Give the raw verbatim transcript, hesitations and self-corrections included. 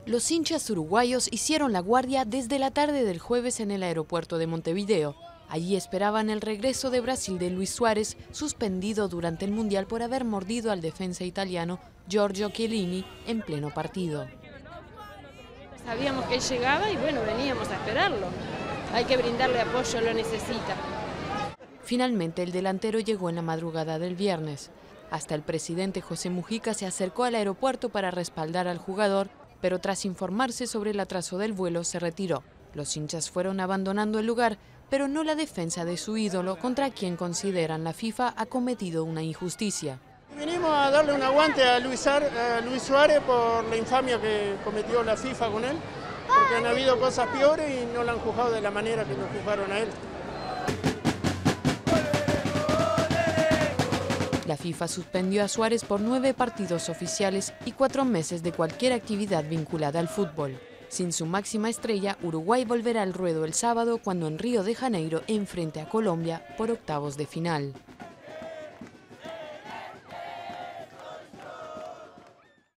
Los hinchas uruguayos hicieron la guardia desde la tarde del jueves en el aeropuerto de Montevideo. Allí esperaban el regreso de Brasil de Luis Suárez, suspendido durante el Mundial por haber mordido al defensa italiano Giorgio Chiellini en pleno partido. Sabíamos que él llegaba y bueno, veníamos a esperarlo. Hay que brindarle apoyo, lo necesita. Finalmente el delantero llegó en la madrugada del viernes. Hasta el presidente José Mujica se acercó al aeropuerto para respaldar al jugador, pero tras informarse sobre el atraso del vuelo se retiró. Los hinchas fueron abandonando el lugar, pero no la defensa de su ídolo, contra quien consideran la FIFA ha cometido una injusticia. Vinimos a darle un aguante a Luis, Ar, a Luis Suárez por la infamia que cometió la FIFA con él, porque han habido cosas peores y no lo han juzgado de la manera que lo juzgaron a él. La FIFA suspendió a Suárez por nueve partidos oficiales y cuatro meses de cualquier actividad vinculada al fútbol. Sin su máxima estrella, Uruguay volverá al ruedo el sábado cuando en Río de Janeiro enfrente a Colombia por octavos de final.